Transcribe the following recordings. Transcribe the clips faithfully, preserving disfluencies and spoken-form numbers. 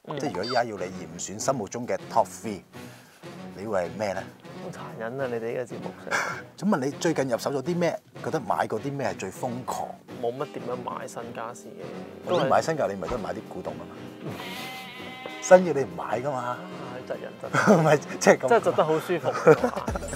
即係如果依家要你嚴選心目中嘅 top three， 你會係咩咧？ 好殘忍啊！你哋呢個節目上， 想問你最近入手咗啲咩？覺得買過啲咩係最瘋狂？ 冇乜點樣買新家私嘅。 你買新㗎，你咪都係買啲古董啊嘛。新嘅你唔買㗎嘛。 啊，窒人窒。 唔係即係咁。 真係窒得好舒服。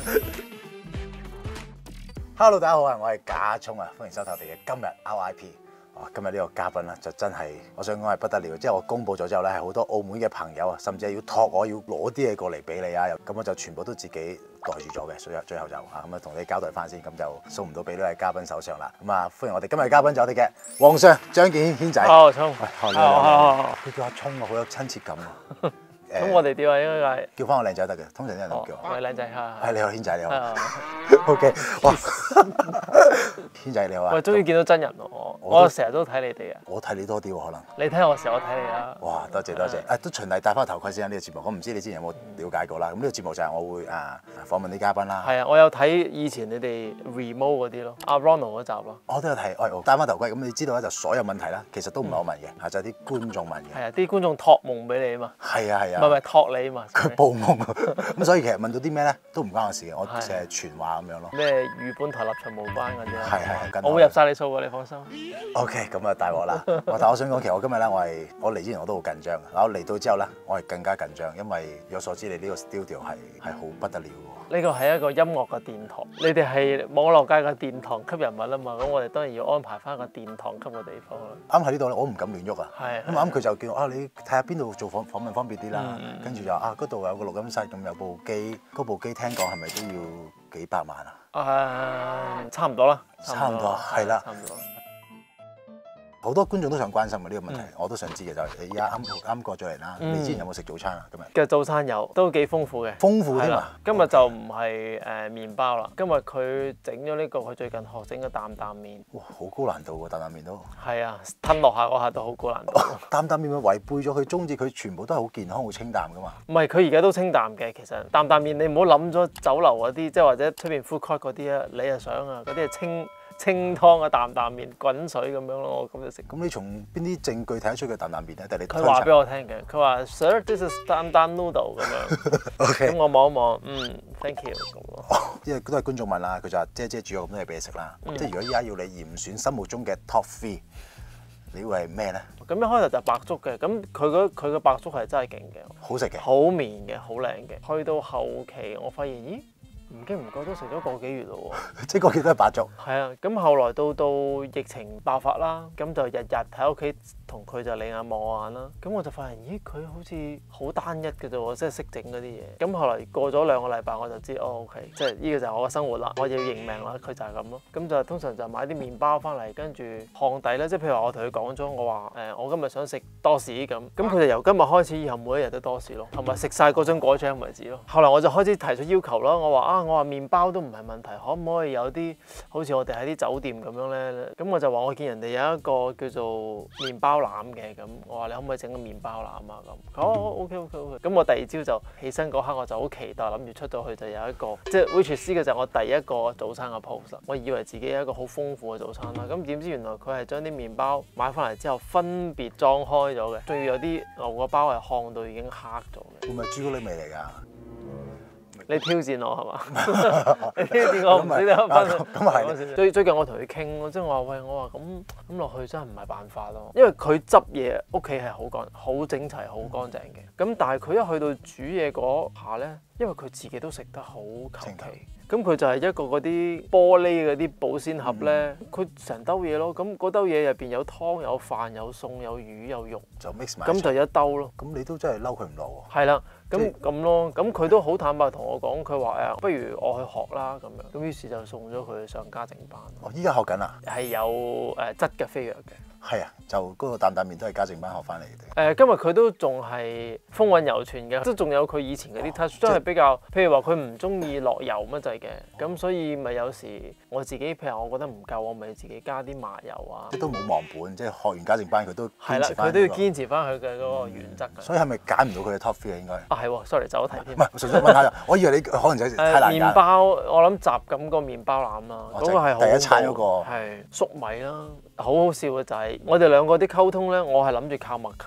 Hello， 大家好啊！我係家聰啊，歡迎收睇我哋嘅今日 R I P。哇！今日呢個嘉賓咧就真係，我想講係不得了。即係我公佈咗之後咧，係好多澳門嘅朋友啊，甚至係要託我要攞啲嘢過嚟俾你啊。咁我就全部都自己袋住咗嘅，所以最後就啊咁啊同你交代翻先，咁就送唔到俾呢位嘉賓手上啦。咁啊，歡迎我哋今日嘅嘉賓就我哋嘅皇上張敬軒軒仔。 哦，聰。 喂，好，佢叫阿聰啊，好有親切感啊。 咁我哋點啊？應該係叫翻我靚仔得嘅，通常啲人都叫我。 喂，靚仔嚇。 係你好，軒仔你好。O K， 哇，軒仔你好啊。 喂，終於見到真人喎！我成日都睇你哋啊。 我睇你多啲喎，可能。 你睇我時候，我睇你啦。 哇，多謝多謝。誒，都循例戴翻頭盔先啊！呢個節目，我唔知你之前有冇了解過啦。咁呢個節目就係我會啊訪問啲嘉賓啦。 係啊，我有睇以前你哋 remote 嗰啲咯，阿 Ronald 嗰集咯。 我都有睇，我戴翻頭盔。咁你知道咧，就所有問題啦，其實都唔係我問嘅，就係啲觀眾問嘅。 係啊，啲觀眾託夢俾你啊嘛。 係啊係啊。 唔係唔係託你啊嘛。 佢報夢啊！咁所以其實問到啲咩咧，都唔關我事嘅，我淨係傳話咁樣咯。 咩魚本台立場無關嗰啲啊？ 係係係， 我會入晒你數㗎，你放心。 O K， 咁啊大鑊啦！但係我想講，其實我今日咧，我係我嚟之前我都好緊張。嗱，我嚟到之後咧，我係更加緊張，因為有所知你呢個 studio 係係好不得了喎。 呢個係一個音樂嘅殿堂，你哋係網絡界嘅殿堂級人物啊嘛，咁我哋當然要安排翻個殿堂級嘅地方啦。 啱喺呢度咧，我唔敢亂喐啊。 係。 咁啱佢就叫我啊，你睇下邊度做訪訪問方便啲啦。跟住就啊，嗰度有個錄音室，咁有部機，嗰部機聽講係咪都要幾百萬啊？ 誒，差唔多啦。 差唔多，係啦。 差唔多。 好多觀眾都想關心嘅呢個問題，我都想知嘅就係你而家啱啱過咗嚟啦，你之前有冇食早餐啊？今日嘅早餐有，都幾豐富嘅。 豐富添啊！ 今日就唔係誒麵包啦，今日佢整咗呢個佢最近學整嘅擔擔麵。 哇，好高難度喎，擔擔麵都。 係啊，吞落下嗰下都好高難度。 擔擔麵咪違背咗佢宗旨，佢全部都係好健康、好清淡噶嘛。 唔係，佢而家都清淡嘅，其實擔擔麵你唔好諗咗酒樓嗰啲，即係或者出邊 food court 嗰啲啊，你又想啊，嗰啲係清。清湯嘅擔擔麵滾水咁樣咯，我咁就食。 咁你從邊啲證據睇得出佢擔擔麵咧？定係你佢話俾我聽嘅，佢話 Sir，this is 擔擔 noodle 咁樣。OK。咁我望一望，嗯 ，thank you 咁咯。 因為都係觀眾問啦，佢就話姐姐煮咗咁多嘢俾你食啦。即係如果依家要你嚴選心目中嘅 top three， 你會係咩咧？ 咁一開頭就白粥嘅，咁佢嗰佢嘅白粥係真係勁嘅， 好食嘅， 好綿嘅，好靚嘅。去到後期，我發現咦？唔經唔覺都食咗個幾月咯喎， 即係個幾都係白粥。 係啊，咁後來到到疫情爆發啦，咁就日日喺屋企同佢就你眼望我眼啦，咁我就發現咦佢好似好單一嘅啫喎，即係識整嗰啲嘢。咁後來過咗兩個禮拜我就知哦 OK，即係呢個就係我嘅生活啦，我要認命啦，佢就係咁咯。咁就通常就買啲麵包翻嚟，跟住烘底咧，即係譬如話我同佢講咗，我話誒、呃、我今日想食多士咁，咁佢就由今日開始以後每一日都多士咯，同埋食晒嗰樽果醬為止咯。後來我就開始提出要求啦，我話啊。我話麵包都唔係問題，可唔可以有啲好似我哋喺啲酒店咁樣咧？咁我就話我見人哋有一個叫做麵包籃嘅，咁我話你可唔可以整個麵包籃啊？咁哦 OK OK OK。咁我第二朝就起身嗰刻我就好期待，諗住出到去就有一個即係 which is 嘅就係我第一個早餐嘅 pose。我以為自己有一個好豐富嘅早餐啦，咁點知原來佢係將啲麵包買翻嚟之後分別裝開咗嘅，仲要有啲牛角包係烘到已經黑咗嘅。 會唔係朱古力味嚟㗎？ 你挑戰我係嘛？你挑戰我唔知你分啊！ 咁啊係。 最最近我同佢傾咯，即係我話喂，我話咁咁落去真係唔係辦法咯，因為佢執嘢屋企係好乾、好整齊、好乾淨嘅。咁但係佢一去到煮嘢嗰下咧，因為佢自己都食得好求其，咁佢就係一個嗰啲玻璃嗰啲保鮮盒咧，佢成兜嘢咯。咁嗰兜嘢入邊有湯、有飯、有餸、有魚、有肉， 就 mix 埋。 咁就一兜咯。 咁你都真係嬲佢唔落喎。 係啦。咁咁咯，咁佢都好坦白同我講，佢話誒，不如我去學啦咁樣，咁於是就送咗佢上家政班。 哦，依家學緊啊？ 係有誒質嘅飛躍嘅。 係啊，就嗰個擔擔麵都係家政班學翻嚟誒， 嘅。 今日佢都仲係風韻猶存嘅，即仲有佢以前嗰啲 touch，都係比較，譬如話佢唔中意落油乜滯嘅，咁所以咪有時我自己譬如我覺得唔夠，我咪自己加啲麻油啊。 即都冇忘本，即係學完家政班佢都係啦，佢都要堅持翻佢嘅嗰個原則㗎。 所以係咪揀唔到佢嘅 top three 啊？應該啊係喎 ，sorry 走咗題添。 唔係，純粹問下，我以為你可能就太難揀。 麵包我諗雜咁個麵包籃啦，嗰個係好第一餐嗰個係粟米啦。好好笑嘅就係我哋兩個啲溝通咧，我係諗住靠默契嘅。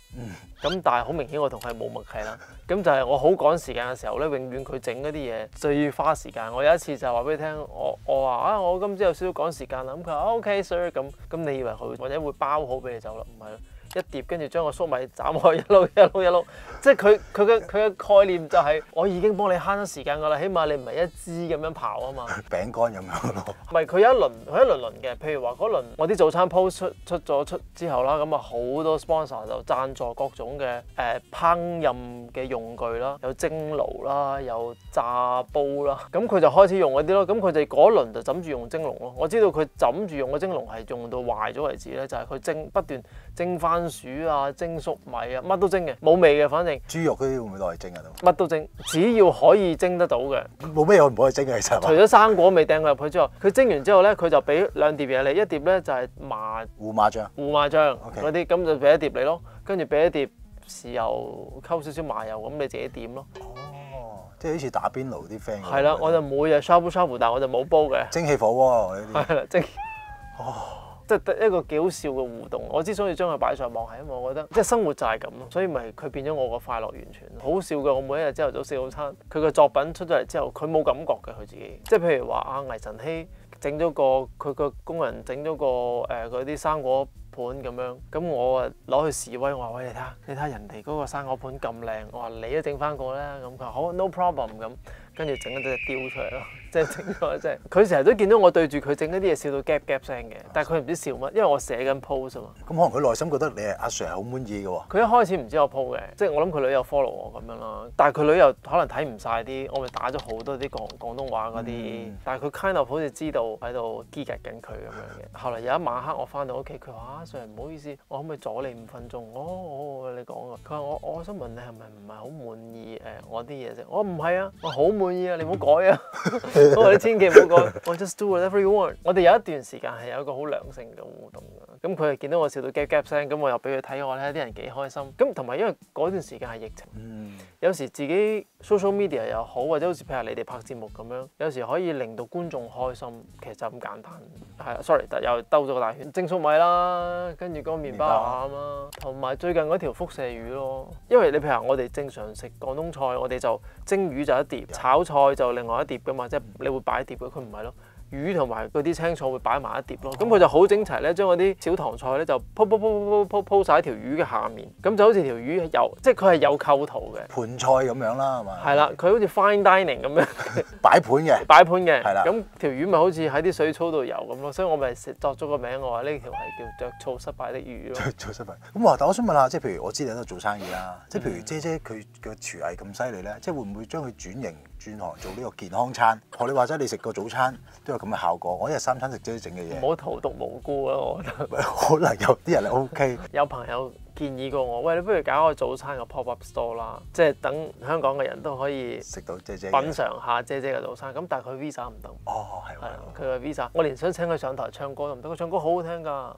咁但係好明顯我同佢冇默契啦。咁就係我好趕時間嘅時候咧，永遠佢整嗰啲嘢最花時間。我有一次就話俾你聽，我我話啊，我今朝有少少趕時間啦。咁佢話 OK sir，咁咁你以為佢或者會包好俾你走啦？唔係咯。一碟跟住將個粟米斬開一碌一碌一碌，即係佢佢嘅佢嘅概念就係我已經幫你慳咗時間㗎啦，起碼你唔係一支咁樣刨啊嘛。 餅乾咁樣咯。 唔係佢有一輪佢一輪輪嘅，譬如話嗰輪我啲早餐 post 出出咗出之後啦，咁啊好多 sponsor 就贊助各種嘅誒、呃、烹飪嘅用具啦，有蒸爐啦，有炸煲啦，咁佢就開始用嗰啲咯。咁佢哋嗰輪就枕住用蒸籠咯。我知道佢枕住用嘅蒸籠係用到壞咗為止咧，就係、是、佢蒸不斷蒸番薯啊、蒸粟米啊，乜都蒸嘅，冇味嘅，反正。 豬肉嗰啲會唔會攞嚟蒸啊？都乜都蒸，只要可以蒸得到嘅。 冇咩我唔可以蒸嘅，其實。 除咗生果未掟佢入去之後，佢蒸完之後咧，佢就俾兩碟嘢你，一碟咧就係麻胡麻醬、 胡麻醬 Okay. 嗰啲，咁就俾一碟你咯。跟住俾一碟豉油溝少少麻油，咁你自己點咯。 哦，即係好似打邊爐啲 friend。 係啦，我就每日 shabu shabu，但係我就冇煲嘅。 蒸汽火鍋呢啲。 係啦，蒸。 哦。 即係一個幾好笑嘅互動。我之所以將佢擺上網係因為我覺得即係生活就係咁咯，所以咪佢變咗我個快樂完全。好笑嘅，我每一日朝頭早食早餐，佢嘅作品出咗嚟之後，佢冇感覺嘅佢自己。即係譬如話阿魏晨曦整咗個佢個工人整咗個誒嗰啲生果盤咁樣，咁我啊攞去示威，我話喂，你睇下，你睇下人哋嗰個生果盤咁靚，我話你都整翻個啦，咁佢話好 no problem 咁，跟住整咗隻雕出嚟咯。即係整咗，即係佢成日都見到我對住佢整嗰啲嘢笑到 gap gap 聲嘅，但係佢唔知笑乜，因為我寫緊 post 啊嘛。 咁可能佢內心覺得你係阿 Sir 係好滿意嘅喎。 佢一開始唔知我 po 嘅，即係我諗佢女友 follow 我咁樣啦。但係佢女友可能睇唔晒啲，我咪打咗好多啲廣廣東話嗰啲。嗯、但係佢 kind of 好似知道喺度 gig 緊佢咁樣嘅。後嚟有一晚黑我翻到屋企，佢話阿 Sir 唔好意思，我可唔可以阻你五分鐘？哦，哦你講啊。佢話我我想問你係咪唔係好滿意誒我啲嘢啫？我唔係啊，我好滿意啊，你唔好改啊。我話你千祈唔好講，我 just do whatever you want。我哋有一段時間係有一個好良性嘅互動嘅，咁佢係見到我笑到 gap gap 聲，咁我又俾佢睇我咧，啲人幾開心。咁同埋因為嗰段時間係疫情，嗯、有時自己 social media 又好，或者好似譬如你哋拍節目咁樣，有時可以令到觀眾開心，其實就咁簡單。係啊 sorry，又兜咗個大圈，蒸粟米啦，跟住嗰個麵包餡啦，同埋最近嗰條輻射魚咯。因為你譬如話我哋正常食廣東菜，我哋就蒸魚就一碟，炒菜就另外一碟噶嘛，即係你會擺碟嘅，佢唔係咯。魚同埋嗰啲青菜會擺埋一碟咯，咁佢就好整齊咧，將嗰啲小糖菜咧就鋪鋪鋪鋪鋪鋪曬喺條魚嘅下面，咁就好似條魚有，即係佢係有構圖嘅盤菜咁樣啦，係嘛？係啦，佢好似 fine dining 咁樣擺盤嘅， 擺盤嘅， 係啦。 咁條魚咪好似喺啲水槽度游咁咯，所以我咪作咗個名，我話呢條係叫着草失敗的魚咯。着草失敗。咁話，但我想問下，即係譬如我知你喺度做生意啦，即係譬如姐姐佢嘅廚藝咁犀利咧，即係會唔會將佢轉型轉行做呢個健康餐？學你話齋，你食個早餐都有咁嘅效果。我一日三餐食姐姐整嘅嘢， 唔好荼毒無辜啊！我覺得可能有啲人係 OK。 有朋友建議過我，喂，你不如搞個早餐嘅 pop up store 啦，即係等香港嘅人都可以食到姐姐品嚐下姐姐嘅早餐。咁但係佢 visa 唔得。 哦，係係啊，佢嘅 visa，我連想請佢上台唱歌都唔得，佢唱歌好好聽㗎。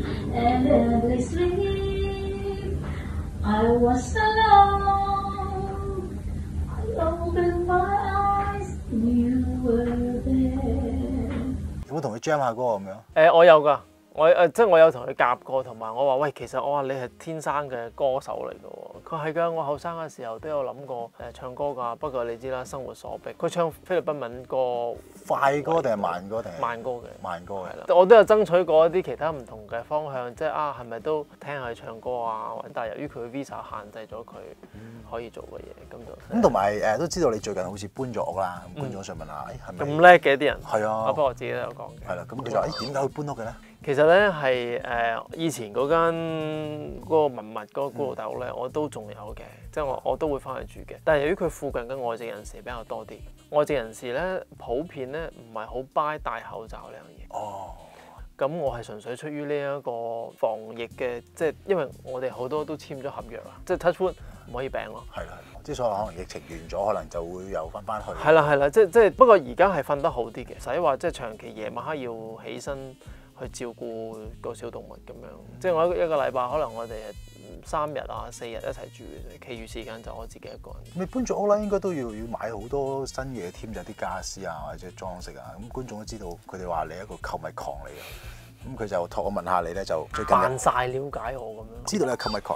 有冇同佢 jam 下歌咁樣？誒、 欸，我有㗎，我誒、呃、即係我有同佢夾過，同埋我話喂，其實我話你係天生嘅歌手嚟㗎喎。佢係㗎，我後生嘅時候都有諗過誒、呃、唱歌㗎，不過你知啦，生活所逼。佢唱菲律賓文歌， 快歌定係慢歌定係？ 慢歌嘅。 慢歌係啦。我都有爭取過一啲其他唔同嘅方向，即係啊，係咪都聽下佢唱歌啊？但係由於佢嘅 visa 限制咗佢可以做嘅嘢，咁就咁同埋誒都知道你最近好似搬咗屋啦，咁觀眾想問下，誒係咪咁叻嘅啲人？ 係啊， 不過我自己都有講嘅。 係啦，咁佢就話誒點解會搬屋嘅咧？ 其實咧係誒以前嗰間嗰個文物嗰個高樓大屋咧，我都仲有嘅，即係我我都會翻去住嘅。但係由於佢附近嘅外籍人士比較多啲，外籍人士咧普遍咧唔係好 buy 戴口罩呢樣嘢。哦。咁我係純粹出於呢一個防疫嘅，即係因為我哋好多都簽咗合約啊，即係 touch wood 唔可以病咯。係啦， 之所以可能疫情完咗，可能就會又翻翻去。 係啦係啦，即係即係不過而家係瞓得好啲嘅，唔使話即係長期夜晚黑要起身去照顧個小動物咁樣。嗯、即係我一個禮拜可能我哋三日啊四日一齊住嘅啫，其餘時間就我自己一個人。 你搬咗屋啦，應該都要要買好多新嘢添，就啲家私啊或者裝飾啊。咁觀眾都知道，佢哋話你係一個購物狂嚟嘅。咁佢就託我問下你咧，就最近扮晒了解我咁樣。 知道你係購物狂，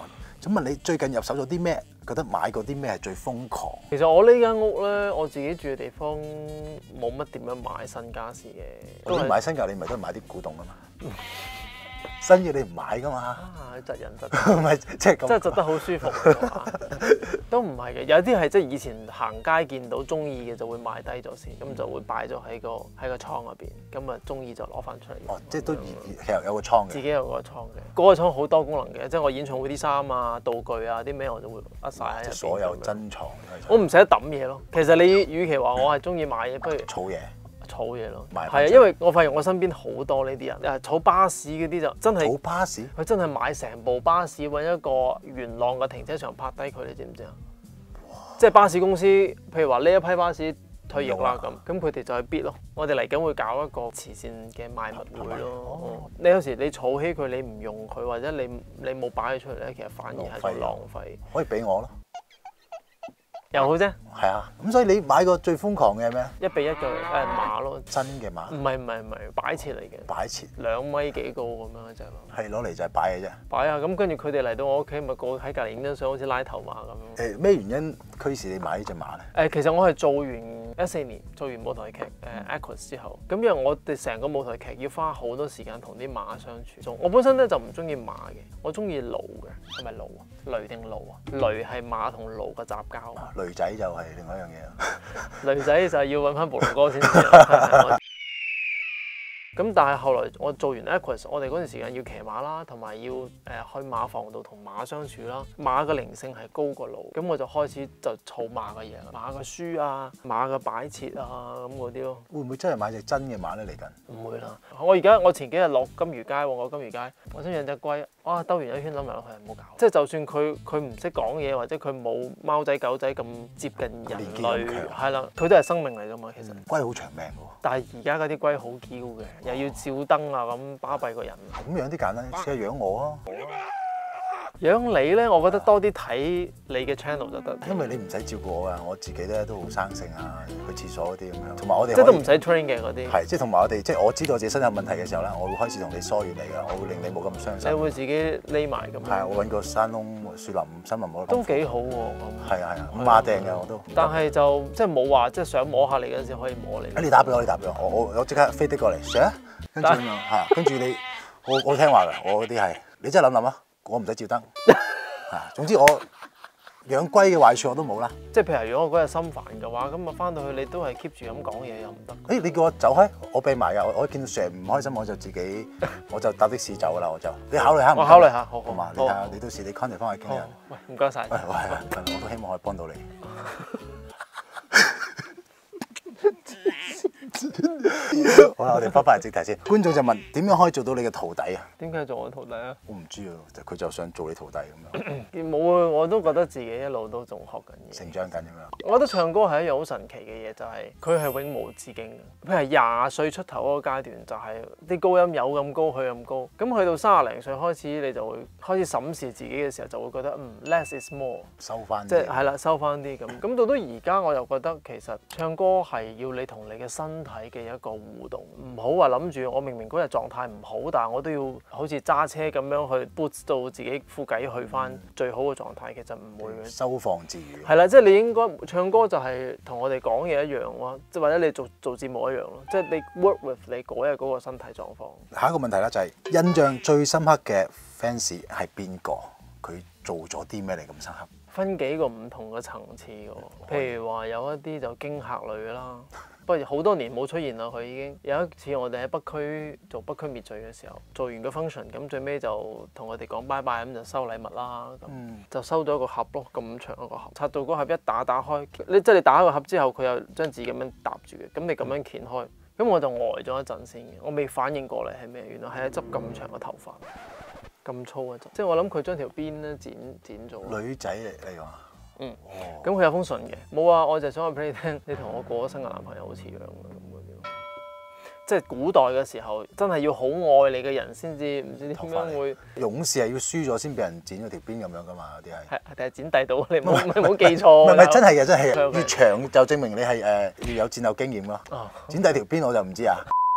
咁問你最近入手咗啲咩？覺得買過啲咩係最瘋狂？ 其實我呢間屋咧，我自己住嘅地方冇乜點樣買新家私嘅。 你買新㗎，你咪都係買啲古董㗎嘛。新嘅你唔買㗎嘛？ 啊，窒人窒， 唔係即係咁， 真係窒得好舒服嘅都唔係嘅，有啲係即係以前行街見到中意嘅就會買低咗先，咁就會擺咗喺個喺個倉入邊，咁啊中意就攞翻出嚟。 哦，即係都其實有個倉嘅。 自己有個倉嘅，嗰個倉好多功能嘅，即係我演唱會啲衫啊、道具啊、啲咩我就會呃晒喺入邊。 所有珍藏。 我唔捨得抌嘢咯。其實你與其話我係中意買嘢，不如儲嘢。 儲嘢咯， 係啊，因為我發現我身邊好多呢啲人，誒儲巴士嗰啲就真係儲巴士， 佢真係買成部巴士揾一個元朗嘅停車場泊低佢，你知唔知啊？即係巴士公司，譬如話呢一批巴士退役啦咁，咁佢哋就去 bid 咯。我哋嚟緊會搞一個慈善嘅賣物會咯。哦、你有時你儲起佢，你唔用佢，或者你你冇擺佢出嚟咧，其實反而係種浪費。 可以俾我咯。 又好啫， 係啊，咁所以你買過最瘋狂嘅係咩？ 一比一嘅誒馬咯， 真嘅馬？ 唔係唔係唔係擺設嚟嘅，擺設兩米幾高咁樣就係咯， 係攞嚟就係擺嘅啫。 擺啊，咁跟住佢哋嚟到我屋企，咪個喺隔離影張相，好似拉頭馬咁樣。 誒咩原因驅使你買呢隻馬咧？ 誒，其實我係做完一四年做完舞台劇誒 Aquas 之後，咁因為我哋成個舞台劇要花好多時間同啲馬相處。我本身咧就唔中意馬嘅，我中意驢嘅，係咪驢啊？驢定驢啊？驢係馬同驢嘅雜交。 驢仔就係另外一樣嘢咯。 女仔就係要揾翻部龍哥先知。咁但係後來我做完 Aquas， 我哋嗰段時間要騎馬啦，同埋要誒去馬房度同馬相處啦。馬嘅靈性係高過驢，咁我就開始就儲馬嘅嘢啦，馬嘅書啊，馬嘅擺設啊咁嗰啲咯。 會唔會真係買隻真嘅馬咧嚟緊？ 唔會啦。我而家我前幾日落金魚街，我金魚街，我想養隻龜，哇兜完一圈諗埋落去，唔好搞。即係就算佢佢唔識講嘢，或者佢冇貓仔狗仔咁接近人類，係啦，佢都係生命嚟㗎嘛，其實。 嗯、龜好長命㗎喎。 但係而家嗰啲龜好嬌嘅。又要照燈啊咁巴閉個人， 咁養啲簡單，試下養我啊！ 養你咧，我覺得多啲睇你嘅 channel 就得。 因為你唔使照顧我啊，我自己咧都好生性啊，去廁所嗰啲咁樣。同埋我哋即係都唔使 train 嘅嗰啲。 係，即係同埋我哋，即係我知道自己身體有問題嘅時候咧，我會開始同你疏遠你㗎，我會令你冇咁傷心。 你會自己匿埋咁樣？係啊， 我揾個山窿、樹林、森林冇得。 都幾好喎咁。 係啊係啊，五馬定嘅我都。 但係就即係冇話，即係想摸下你嗰陣時可以摸你。 你打俾我，你打俾我，我我我即刻飛的過嚟，Sir，跟住係跟住你，我我聽話嘅，我嗰啲係，你真係諗諗啊，我唔使照燈。啊，總之我養龜嘅壞處我都冇啦。 即係譬如如果我嗰日心煩嘅話，咁啊翻到去你都係 keep 住咁講嘢又唔得。 誒、欸，你叫我走開，我避埋㗎。我我見到 Sir 唔開心，我就自己我就搭的士走啦。我就你考慮下， 我考慮下，好好嘛？你睇下，你到時你 contact 翻我經理人。 喂，唔該晒。 喂，我係我都希望可以幫到你。好啦，我哋翻返嚟正題先。觀眾就問點樣可以做到你嘅徒弟啊？ 點解做我徒弟啊？ 我唔知啊，就佢就想做你徒弟咁樣。 冇啊，我都覺得自己一路都仲學緊嘢， 成長緊咁樣。 我覺得唱歌係一樣好神奇嘅嘢，就係佢係永無止境嘅。譬如廿歲出頭嗰個階段，就係啲高音有咁高，去咁高。咁去到三十零歲開始，你就會開始審視自己嘅時候，就會覺得嗯 less is more， 收翻， 即係係啦，收翻啲咁。咁到到而家，我又覺得其實唱歌係要你同你嘅身體嘅一個互動，唔好話諗住我明明嗰日狀態唔好，但係我都要好似揸車咁樣去 boost 到自己副計去翻最好嘅狀態，其實唔會嘅。 收放自如。 係啦，即係你應該唱歌就係同我哋講嘢一樣咯，即係或者你做做節目一樣咯，即係你 work with 你嗰日嗰個身體狀況。下一個問題啦，就係印象最深刻嘅 fans 係邊個？佢做咗啲咩嚟咁深刻？ 分幾個唔同嘅層次嘅喎，譬如話有一啲就驚嚇類啦，不過好多年冇出現啦，佢已經有一次我哋喺北區做北區滅罪嘅時候，做完個 function，咁最尾就同佢哋講拜拜，咁就收禮物啦，咁、嗯、就收咗個盒咯，咁長一個盒，拆到嗰盒一打打開，你即係你打開個盒之後，佢有張紙咁樣搭住嘅，咁你咁樣掀開，咁我就呆咗一陣先嘅，我未反應過嚟係咩，原來係一執咁長嘅頭髮。咁粗嘅，即係我諗佢將條辮咧剪剪咗。女仔嚟嚟講，嗯，咁佢、哦、有封信嘅，冇啊，我就想話俾你聽，你同我過咗身嘅男朋友好似樣嘅咁嗰啲咯。即係古代嘅時候，真係要好愛你嘅人先至，唔知點樣會。勇士係要輸咗先俾人剪咗條辮咁樣噶嘛？有啲係。係定係剪遞到？你唔好唔好記錯。唔係唔係真係嘅，真係嘅。越長就證明你係誒、呃、要有戰鬥經驗咯。哦、剪遞條辮我就唔知啊。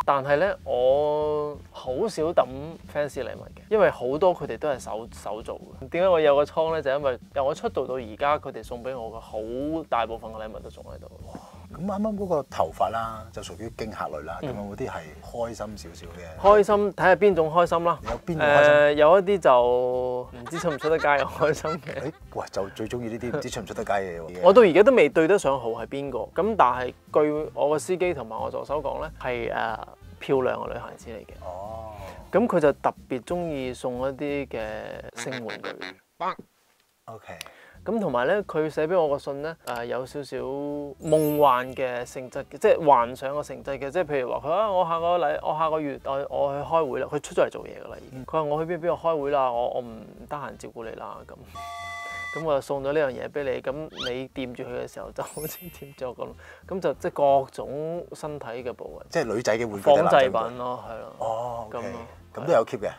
但係咧我好少抌 fans 禮物嘅，因為好多佢哋都係手手做嘅。點解我有個倉咧？就因為由我出道到而家，佢哋送俾我嘅好大部分嘅禮物都仲喺度。 咁啱啱嗰個頭髮啦，就屬於驚嚇類啦。咁有冇啲係開心少少嘅？ 開心睇下邊種開心啦。 有邊種開心？ 誒有一啲就唔知出唔出得街嘅開心嘅。 誒，喂，就最中意呢啲唔知出唔出得街嘅嘢。 我到而家都未對得上號係邊個，咁但係據我個司機同埋我助手講咧，係誒漂亮嘅女孩子嚟嘅。 哦。 咁佢就特別中意送一啲嘅性玩具。 OK。 咁同埋咧，佢寫俾我個信咧，誒、呃、有少少夢幻嘅性質嘅，即係幻想嘅性質嘅，即係譬如話佢話我下個禮，我下個月我我去開會啦，佢出咗嚟做嘢㗎啦已經。佢話我去邊邊度開會啦，我我唔得閒照顧你啦咁。咁我就送咗呢樣嘢俾你，咁你掂住佢嘅時候就好似掂咗咁，咁就即係各種身體嘅部位。 即係女仔嘅玩具。 仿製品咯，係咯。 哦， 咁咯， 咁都有 keep 嘅。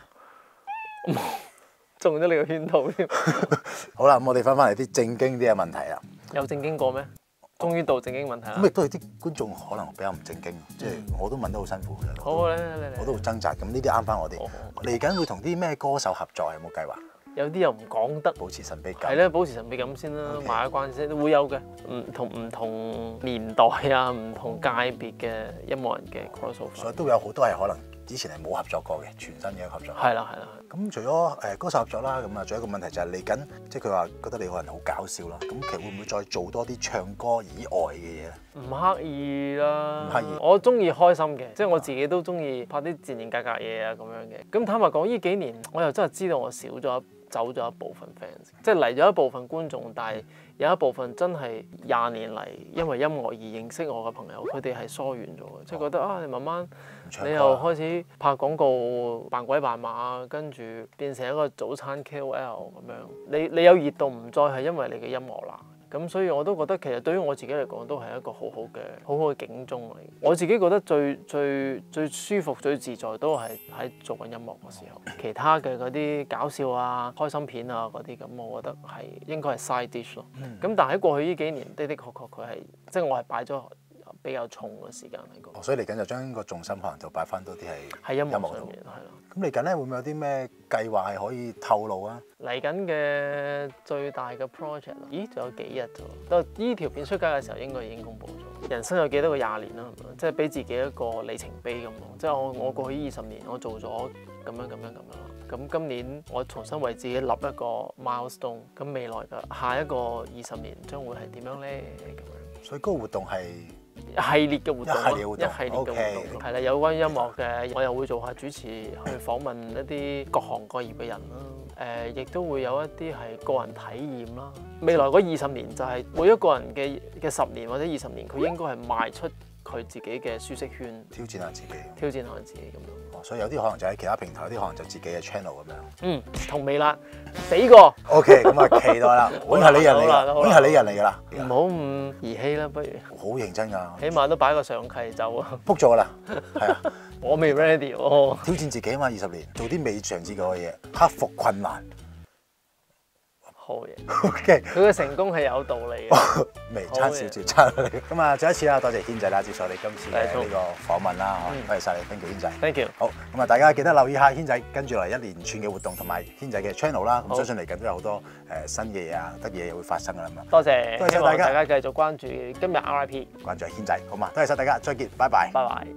中咗你個圈套添。 好啦，咁我哋翻返嚟啲正經啲嘅問題啦。 有正經過咩？終於到正經問題啦。 咁亦都係啲觀眾可能比較唔正經，即係我都問得好辛苦嘅。 好啊，你你你。 我都好掙扎，咁呢啲啱翻我哋。嚟緊會同啲咩歌手合作？有冇計劃？ 有啲又唔講得， 保持神秘感。 係咧，保持神秘感先啦，賣下關子先，會有嘅。唔同唔同年代啊，唔同界別嘅音樂人嘅 crossover。 所以都有好多係可能之前係冇合作過嘅，全新嘅合作。 係啦，係啦。 咁除咗誒歌手合作啦，咁啊，仲有一個問題就係嚟緊，即係佢話覺得你個人好搞笑啦。咁其實會唔會再做多啲唱歌以外嘅嘢咧？ 唔刻意啦， 唔刻意。 我中意開心嘅，即係我自己都中意拍啲自然格格嘢啊咁樣嘅。咁坦白講，呢幾年我又真係知道我少咗走咗一部分 fans，即係嚟咗一部分觀眾，但係有一部分真係廿年嚟因為音樂而認識我嘅朋友，佢哋係疏遠咗嘅，即係覺得啊，你慢慢你又開始拍廣告扮鬼扮馬，跟住變成一個早餐 K O L 咁樣，你你有熱度唔再係因為你嘅音樂啦。咁所以我都覺得其實對於我自己嚟講都係一個好好嘅好好嘅警鐘嚟。我自己覺得最最最舒服最自在都係喺做緊音樂嘅時候，其他嘅嗰啲搞笑啊、開心片啊嗰啲咁，我覺得係應該係 side dish 咯。咁、嗯、但係喺過去呢幾年的的確確佢係即係我係擺咗比較重嘅時間喺度。 所以嚟緊就將個重心可能就擺翻多啲係喺音樂上面，係咯。 咁嚟緊咧會唔會有啲咩計劃係可以透露啊？ 嚟緊嘅最大嘅 project，咦，仲有幾日啫？到呢條片出街嘅時候，應該已經公佈咗。人生有幾多個廿年啦？即係俾自己一個里程碑咁咯。即係我我過去二十年，我做咗咁樣咁樣咁樣。咁今年我重新為自己立一個 milestone。咁未來嘅下一個二十年將會係點樣咧？咁樣。 所以嗰個活動係系列嘅活動， 一系列活動， 一系列嘅活動，係啦，有關於音樂嘅，我又會做下主持，去訪問一啲各行各業嘅人啦。誒，亦都會有一啲係個人體驗啦。未來嗰二十年就係每一個人嘅嘅十年或者二十年，佢應該係邁出佢自己嘅舒適圈， 挑戰下自己， 挑戰下自己咁樣。 所以有啲可能就喺其他平台，有啲可能就自己嘅 channel 咁樣。 嗯，同微辣死過。 OK，咁啊期待啦，我係你人嚟㗎，我係你人嚟㗎啦。 唔好咁兒戲啦，不如。 好認真㗎。 起碼都擺個上契走啊。 book 咗㗎啦，係啊。 我未 ready 喎。 挑戰自己啊嘛，二十年做啲未嘗試過嘅嘢，克服困難。 好嘢。OK。 佢嘅成功係有道理嘅。 微差少少差你。咁啊，再一次啦，多謝軒仔啦，接受我哋今次嘅呢個訪問啦，多謝晒你 ，thank you 軒仔。 Thank you。 好，咁啊，大家記得留意下軒仔跟住嚟一連串嘅活動同埋軒仔嘅 channel 啦。咁相信嚟緊都有好多誒新嘅嘢啊，得意嘢會發生㗎啦嘛。 多謝， 多謝大家， 大家繼續關注今日 R I P， 關注軒仔，好嘛？多謝晒大家，再見，拜拜。 拜拜。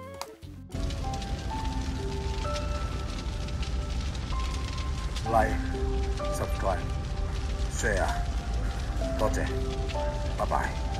Like, subscribe, share，多謝，拜拜。